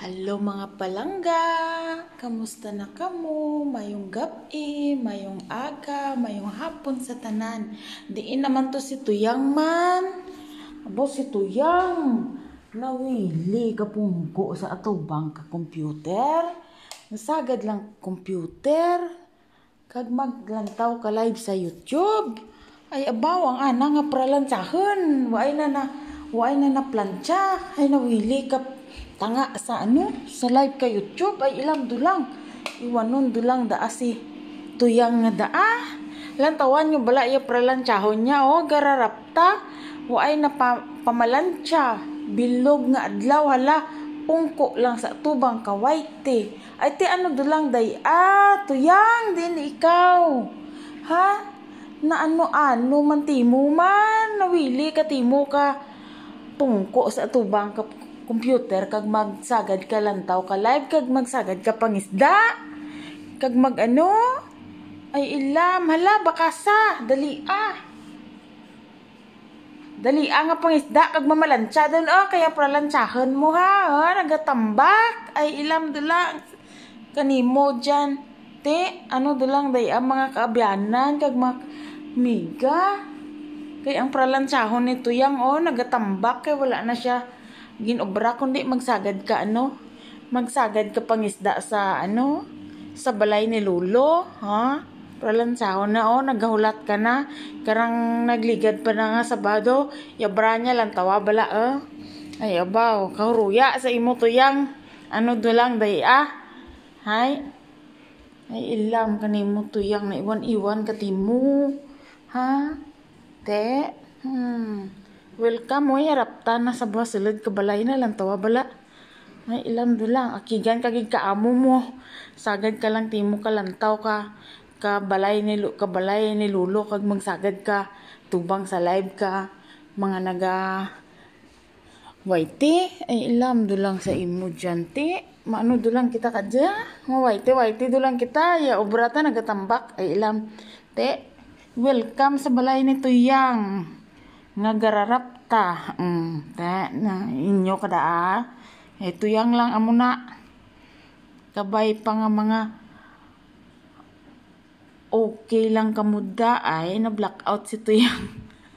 Hello mga palangga! Kamusta na kamo? Mayong gabi, mayong aga, mayong hapon sa tanan. Diin naman to si Tuyang man. Abo si Tuyang. Nawili ka punggo sa atubang ka computer. Nasagad lang computer. Kag maglantaw ka live sa YouTube. Ay abaw ang ana nga pralansahon. Waay na na plancha. Ay nawili ka tanga sa sa live ka YouTube. Ay ilang dulang. Iwanon dulang daa si Tuyang nga daa. Lantawan nyo bala iya pralanchahon niya. Gararapta. Waay na pamalansya. Bilog nga adlaw hala. Pungko lang sa tubang kawaite. Ay ti dulang day. Tuyang din ikaw. Ha? Na ano man timo man. Nawili ka timo ka. Pungko sa tubang ka computer. Kag magsagad ka lantaw ka live. Kag magsagad ka pangisda. Kag ay ilam. Hala bakasa. Dali nga pangisda. Kag mamalansya doon. Kaya pralansyahan mo ha. Nagatambak. Ay ilam dulang. Kanimo dyan. Te, dulang day ang mga kaabyanan. Kag miga. Kaya ang pralansyahon ni Tuyang nagatambak. Kaya wala na siya ginobra. Kundi magsagad ka Magsagad ka pangisda sa sa balay ni Lolo. Ha? Pralansyahon na nagahulat ka na. Karang nagligad pa na nga Sabado. Yabra niya lang tawa bala Ay abaw. Kahuruya sa imo Tuyang. Dulang day Hay. Ay ilam kanimo Tuyang na iwan ka timo. Ha? Te. Welcome haraptan na sa basilid ka balay na lang tawa bala. Ay ilam dulang. Akigan kagig kaamo mo. Sagad ka lang timo ka lantaw ka balay ni Lulo kag magsagad ka tubang sa live ka mga naga waite. Ay ilam dulang sa imo dyan te. Maano dulang kita kadya. Waite dulang kita. Ya obrata nagatambak. Ay ilam te. Welcome sa balay ni Tuyang. Nga gararapta. Te na inyo kada Tuyang lang amo na. Kabay pa nga mga okay lang kamuda ay na blackout si Tuyang.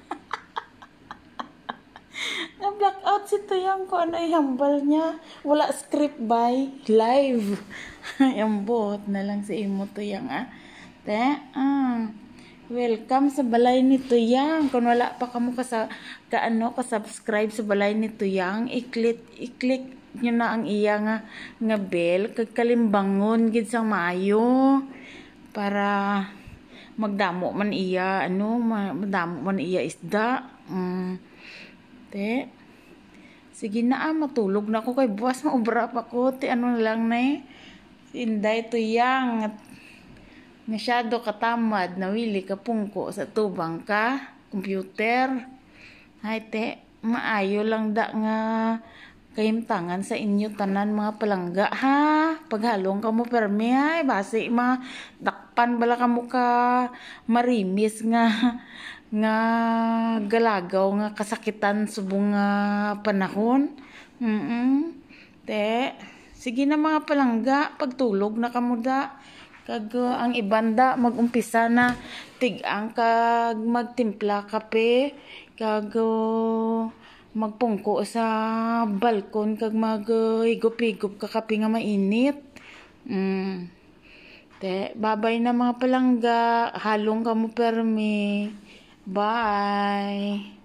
Na blackout si Tuyang ko ihambal niya. Wala script by live. Ambot na lang si imo Tuyang Te welcome sa balay ni Tuyang. Kung wala pa kamo ka-subscribe sa balay ni Tuyang, i-click nyo na ang iya nga bell kag kalimbangon gid sang maayo para magdamo man iya madamo man iya isda. Te sige na matulog na ko kay buwas maubra pa ko te na lang na Inday Tuyang masyado katamad nawili ka pungko sa tubang ka computer. Hay te maayo lang da nga kayimtangan sa inyo tanan mga palangga ha. Paghalong ka mo permi ay basi dakpan bala ka mo ka marimis nga galagaw nga kasakitan subong panahon. Te sige na mga palangga pagtulog na kamo da. Kag ang ibanda magumpisa na tigang kag magtimpla kape kag magpungko sa balkon kag maghigop-higop ka kape nga mainit. Te babay na mga palangga halong kamo permi. Bye.